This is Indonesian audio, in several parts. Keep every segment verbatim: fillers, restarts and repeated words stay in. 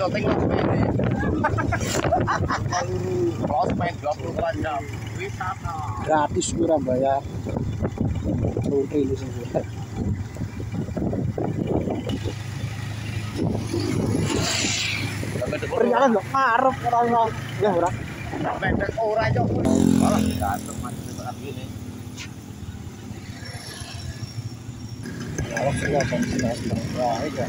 syuting prospek. Prospek dua puluh empat jam. Wisata. Gratis kurang bayar. Oke ini sendiri. Perjalanan lo ngarep orang ya orang. Mepet ora yo. Malah ganteng macam saat gini. Kalau sudah konsisten wah ya.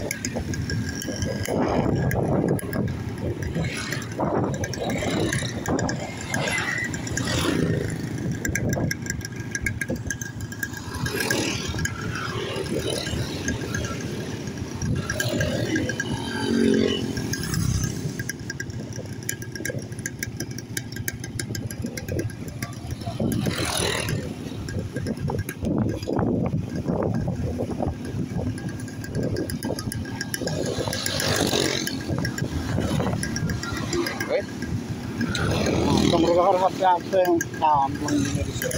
Mereka harus hati-hati yang kampung ini di sini.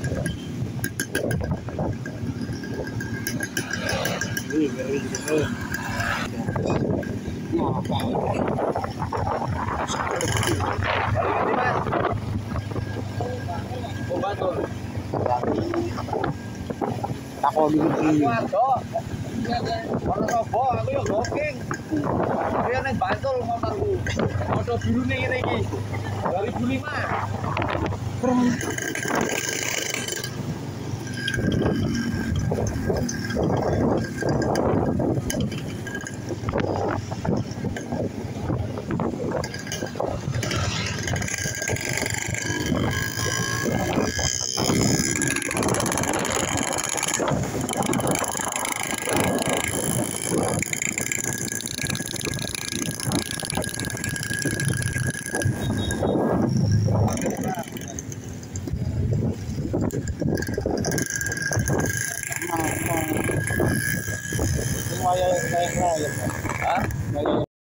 Ini ngeri gitu. Apa? Balik ini mas. Pembantu. Takon iki. Waduh. Ono robo aku yo booking. Dia nang Bantul motorku. Motor biru ning ngene iki. dua ribu lima. Lumayan kayak lain. Hah? Lumayan